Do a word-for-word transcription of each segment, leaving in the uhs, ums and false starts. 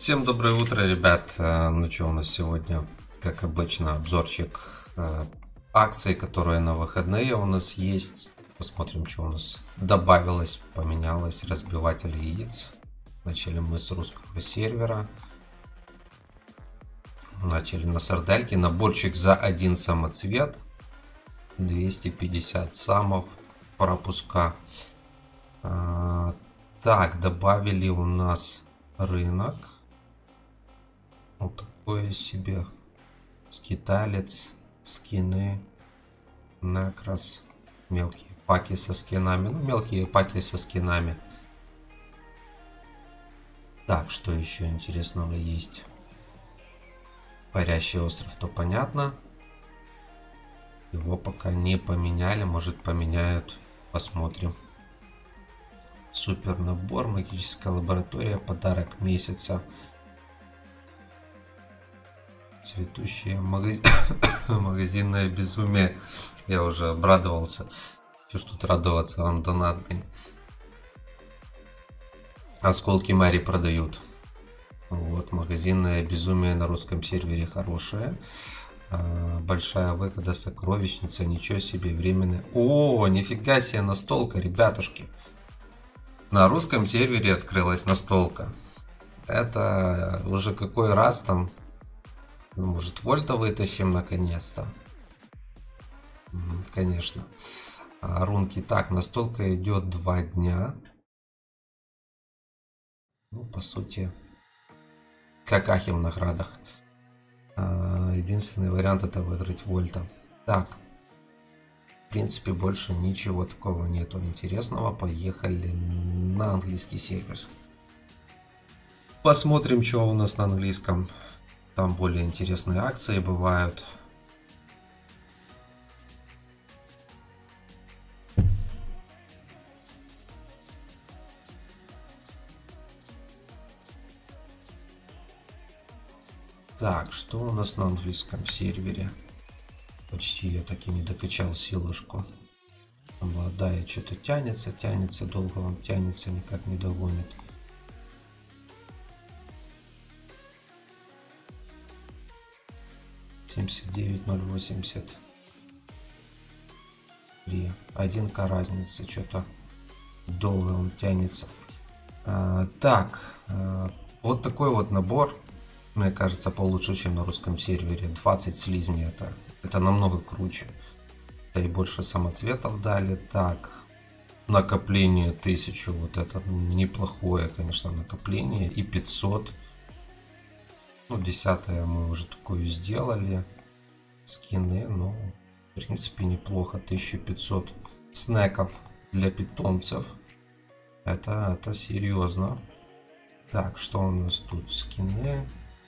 Всем доброе утро, ребят. Ну что, у нас сегодня, как обычно, обзорчик э, акций, которые на выходные у нас есть. Посмотрим, что у нас добавилось, поменялось. Разбиватель яиц. Начали мы с русского сервера. Начали на сардельке. Наборчик за один самоцвет. двести пятьдесят самов пропуска. А, так, добавили у нас рынок. Вот такое себе. Скиталец, скины, накрас, мелкие паки со скинами. Ну, мелкие паки со скинами. Так, что еще интересного есть? Парящий остров, то понятно. Его пока не поменяли, может поменяют, посмотрим. Супер набор, магическая лаборатория, подарок месяца. Цветущее магазин... магазинное безумие. Я уже обрадовался. Что ж тут радоваться, он донатный. Осколки Мари продают. Вот, магазинное безумие на русском сервере хорошее. А, большая выгода, сокровищница, ничего себе, временная. О, нифига себе, настолка, ребятушки. На русском сервере открылась настолка. Это уже какой раз там. Может, вольта вытащим наконец-то? Конечно. А, рунки. Так, настолка идет два дня. Ну, по сути, как ахи в наградах. А, единственный вариант это выиграть вольта. Так. В принципе, больше ничего такого нету интересного. Поехали на английский сервер. Посмотрим, что у нас на английском. Там более интересные акции бывают. Так, что у нас на английском сервере? Почти я так и не докачал силушку. Молодая что-то тянется, тянется, долго он тянется, никак не догонит. семьдесят девять ноль восемьдесят три. один ка разница, что-то долго он тянется. А, так, а, вот такой вот набор. Мне кажется, получше, чем на русском сервере. двадцать слизней это. Это намного круче. И больше самоцветов дали. Так, накопление тысячу. Вот это неплохое, конечно, накопление. И пятьсот. Ну, десятое мы уже такую сделали. Скины, ну, в принципе, неплохо. тысяча пятьсот снеков для питомцев. Это, это серьезно. Так, что у нас тут? Скины.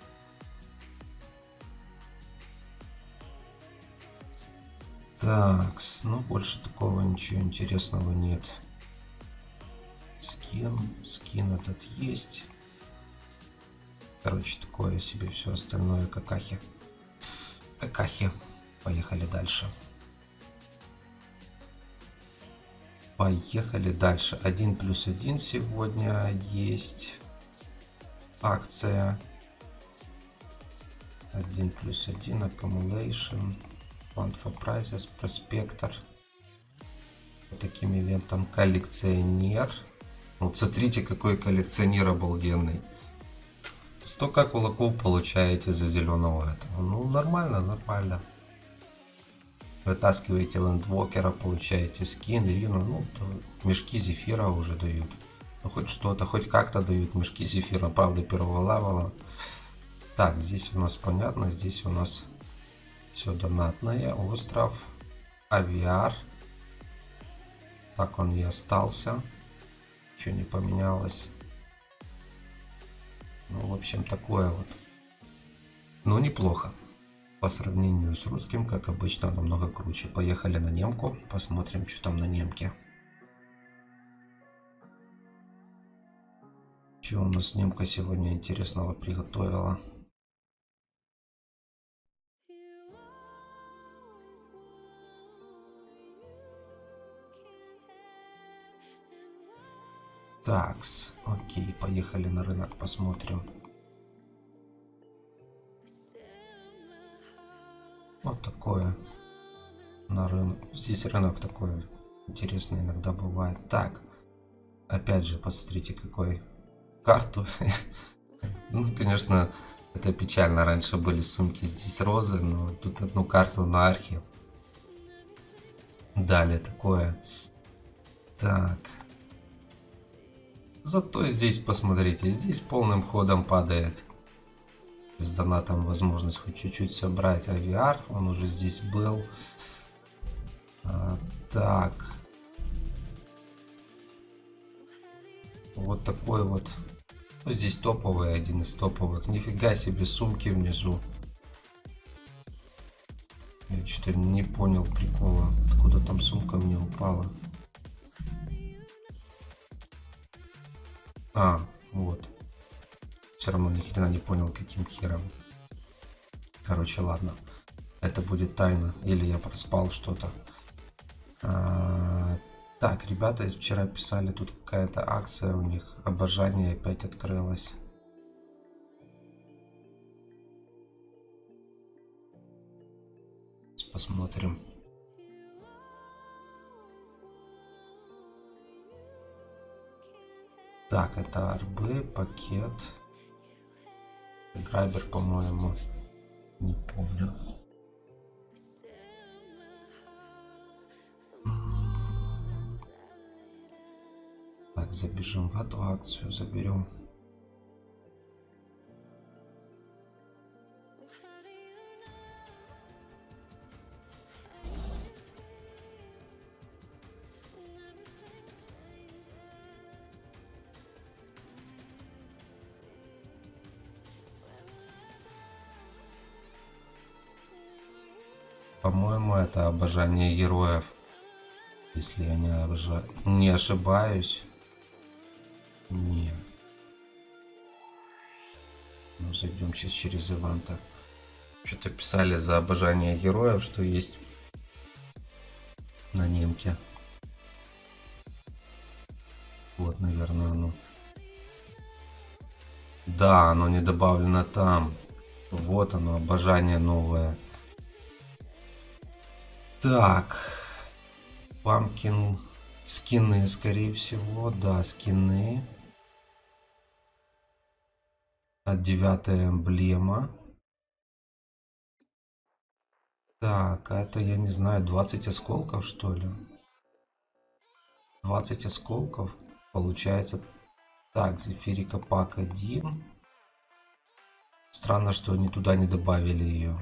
Так, ну больше такого ничего интересного нет. Скин, скин этот есть. Короче, такое себе, все остальное какахи. Какахи. Поехали дальше. Поехали дальше. один плюс один сегодня есть акция. один плюс один accumulation. Fund for Prizes, Проспектор. По таким ивентам коллекционер. Вот смотрите, какой коллекционер обалденный. сто ка кулаков получаете за зеленого этого. Ну, нормально, нормально. Вытаскиваете лэндвокера, получаете скин, Ирину. Ну, мешки зефира уже дают. Ну, хоть что-то, хоть как-то дают мешки зефира. Правда, первого левела. Так, здесь у нас понятно. Здесь у нас все донатное. Остров. Авиар. Так он и остался. Ничего не поменялось. Ну, в общем, такое вот. Ну, неплохо. По сравнению с русским, как обычно, намного круче. Поехали на немку. Посмотрим, что там на немке. Что у нас немка сегодня интересного приготовила? Такс, окей, поехали на рынок, посмотрим. Вот такое на рынок. Здесь рынок такой интересный иногда бывает. Так, опять же, посмотрите, какой карту. Ну, конечно, это печально. Раньше были сумки, здесь розы, но тут одну карту на архе дали такое. Так. Зато здесь, посмотрите, здесь полным ходом падает. С донатом возможность хоть чуть-чуть собрать. А ви ар, он уже здесь был. А, так. Вот такой вот. Ну, здесь топовый, один из топовых. Нифига себе, сумки внизу. Я что-то не понял прикола. Откуда там сумка мне упала? А, вот. Все равно ни хрена не понял, каким хером. Короче, ладно. Это будет тайна. Или я проспал что-то. А, так, ребята вчера писали, тут какая-то акция у них. Обожание опять открылась. Посмотрим. Так, это арбы, пакет. Грабер, по-моему. Не помню. Так, забежим в эту акцию, заберем. По-моему, это обожание героев. Если я не, обожа... не ошибаюсь. Не. Ну, зайдем сейчас через иванта. Что-то писали за обожание героев, что есть на немке. Вот, наверное, оно. Да, оно не добавлено там. Вот оно, обожание новое. Так. Памкин. Скины, скорее всего. Да, скины. А девятая эмблема. Так, а это, я не знаю, двадцать осколков, что ли? двадцать осколков. Получается. Так, Зефирика пак один. Странно, что они туда не добавили ее.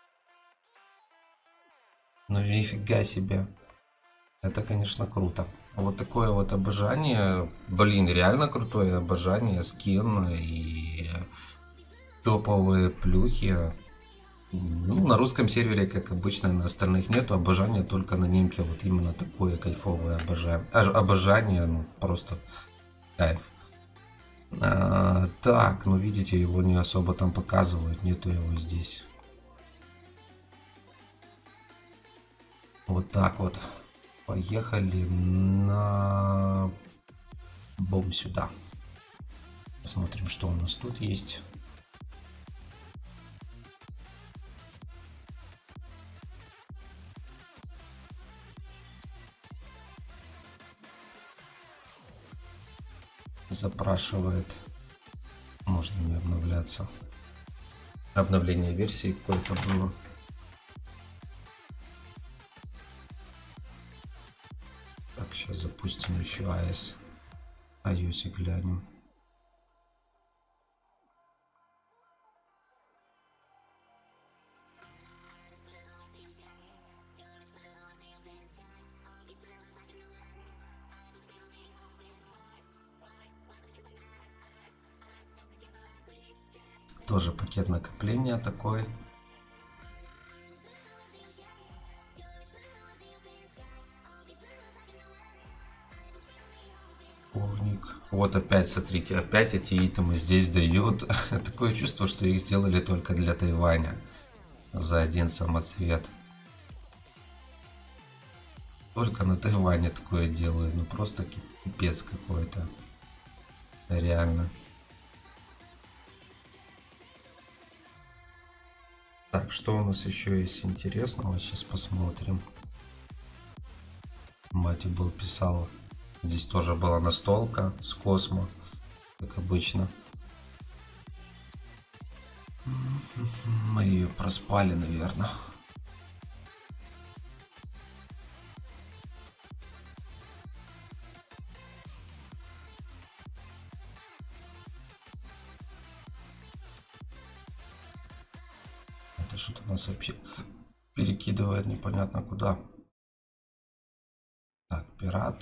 Ну нифига себе. Это, конечно, круто. Вот такое вот обожание. Блин, реально крутое обожание. Скин и топовые плюхи. Ну, на русском сервере, как обычно, на остальных нету. Обожания только на немке. Вот именно такое кайфовое обожание. Обожание, ну, просто кайф. А, так, ну видите, его не особо там показывают. Нету его здесь. Вот так вот. Поехали на бом сюда. Посмотрим, что у нас тут есть. Запрашивает. Можно не обновляться. Обновление версии какое-то было. Так, сейчас запустим еще эй эс. iOS и глянем. Тоже пакет накопления такой. Огник. Вот опять, смотрите, опять эти итемы здесь дают. Такое чувство, что их сделали только для Тайваня. За один самоцвет. Только на Тайване такое делают. Ну просто пипец какой-то. Реально. Так, что у нас еще есть интересного? Сейчас посмотрим. Мать был писал. Здесь тоже была настолка с Космо, как обычно. Мы ее проспали, наверное. Это что-то нас вообще перекидывает непонятно куда. Так, пират.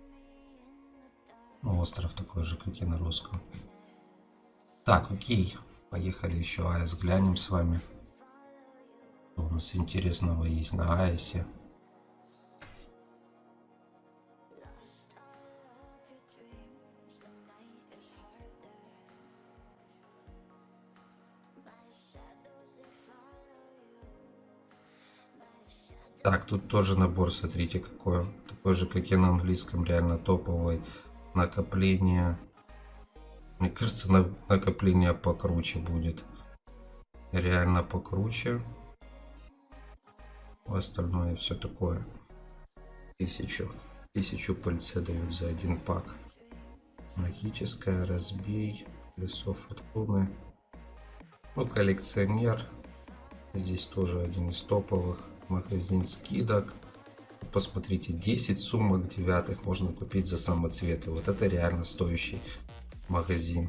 Ну, остров такой же, как и на русском. Так, окей. Поехали еще АЭС глянем с вами. Что у нас интересного есть на АЭСе. Так, тут тоже набор, смотрите, какой. Такой же, как и на английском, реально топовый. Накопление. Мне кажется, на, накопление покруче будет. Реально покруче. Остальное все такое. Тысячу. Тысячу пыльцы дают за один пак. Магическая, разбей. Колесо фортуны. Ну, коллекционер. Здесь тоже один из топовых. Магазин скидок. Посмотрите, десять сумок девятых можно купить за самоцветы. Вот это реально стоящий магазин.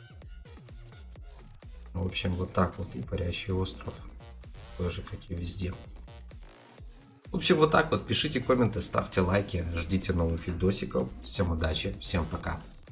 В общем, вот так вот и парящий остров. Тоже, как и везде. В общем, вот так вот. Пишите комменты, ставьте лайки. Ждите новых видосиков. Всем удачи, всем пока.